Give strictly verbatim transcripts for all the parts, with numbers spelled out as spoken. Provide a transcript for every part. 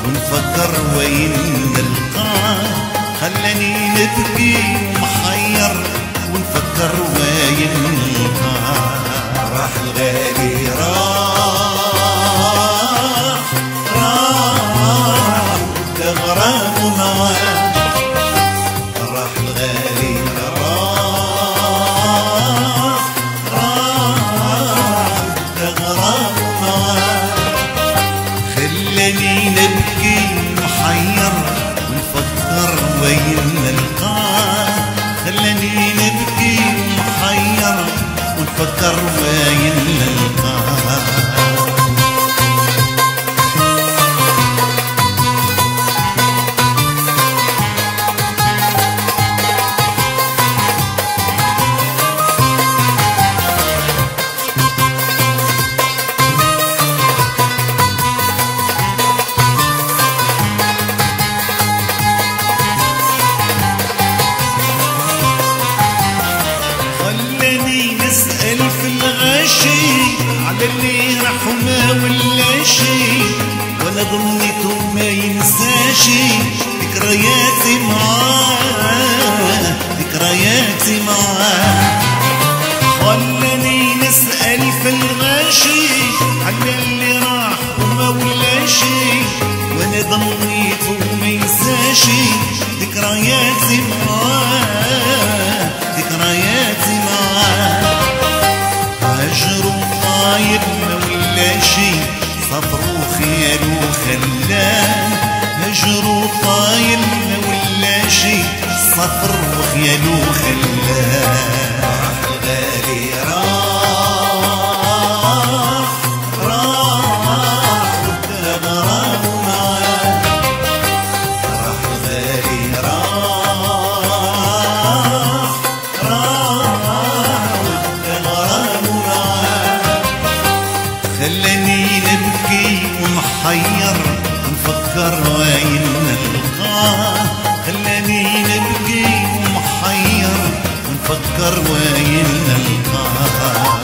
ونفكر وين نلقاه. خلاني نبكي ومحير ونفكر وين نلقاه. راح الغالي راح راح تغرق معاه. راح الغالي راح راح تغرق معاه. خلاني نبكي محير ونفكر وين نلقاه. خلاني نبكي محير ونفكر وين نلقاه. على اللي راح وما ولا شي، وانا ظنيته ما ينساشي ذكرياتي معاه. ذكرياتي معاه خلاني نسأل في الغاشي على اللي راح وما ولا شي، وانا ظنيته ما ينساشي ذكرياتي معاه. ذكرياتي معاه هجر طاير ما ولا شي، صبر وخيال وخلاه. هجر طاير ما ولا شي، صبر وخيال وخلاه. راح الغالي راح راح والتغرام معاه. راح الغالي راح راح والتغرام معاه. خلاني نبكي ومحير ونفكر وين نلقاه. خلاني نبكي ومحير ونفكر وين نلقاه.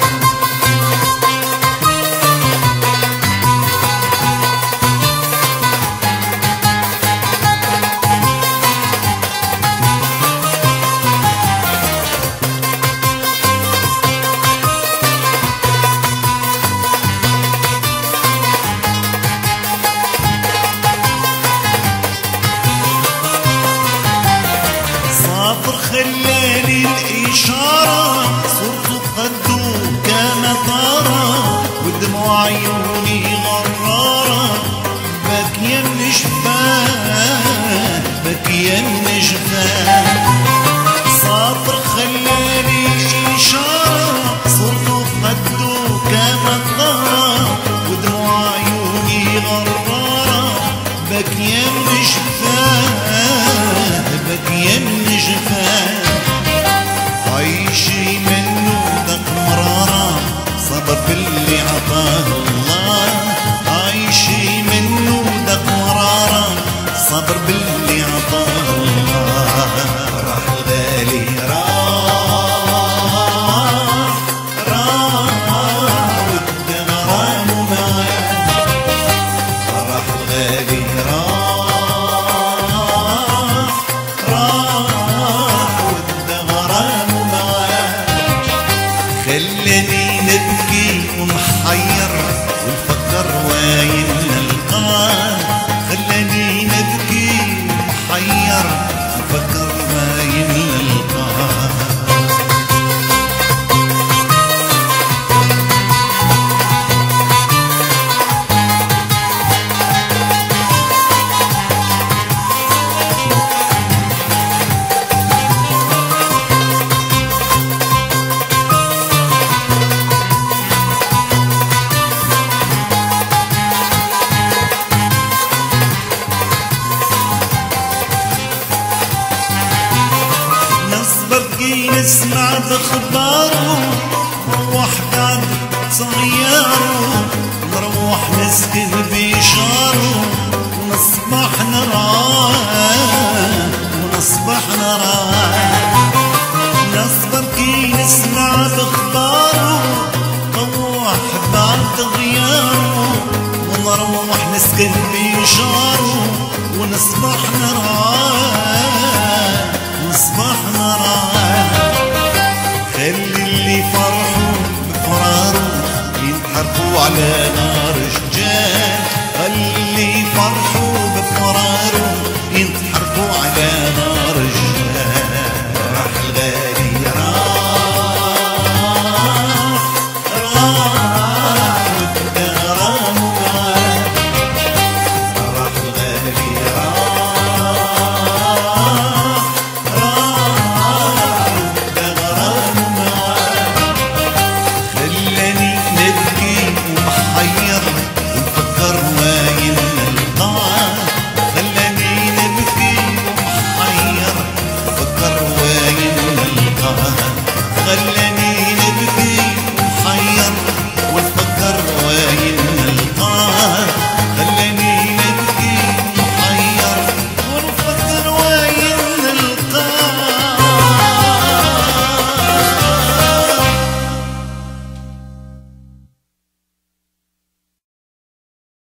خلاني الإشارة صرت خده كمطارة، ودموع عيوني غرارة باكية من جفاه. باكية من جفاه صابر خلاني الإشارة صرت خده كمطارة، ودموع عيوني غرارة باكية من جفاه. باكية من جفاه عيشي منه ذاك مرارة صبر باللي عطاه الله. عيشي منه ذاك مرارة صبر باللي عطاه الله. راح الغالي راح راح والتغرام معاه. راح الغالي راح خلاني نبكي ومحير ونفكر وين نلقاه. خلاني نبكي ومحير ونفكر وين نلقاه. نسمع بخباره نروح قعد صغياره، نروح نسكن بشاره ونصبح نراه. ونصبح نراه نصبر كي نسمع بخباره، نروح بعد غياره نروح نسكن بشاره ونصبح نراه نصبح نراه. خلي اللي فرحوا بفراره ينحرقوا على نار الشجان، خلي اللي فرحوا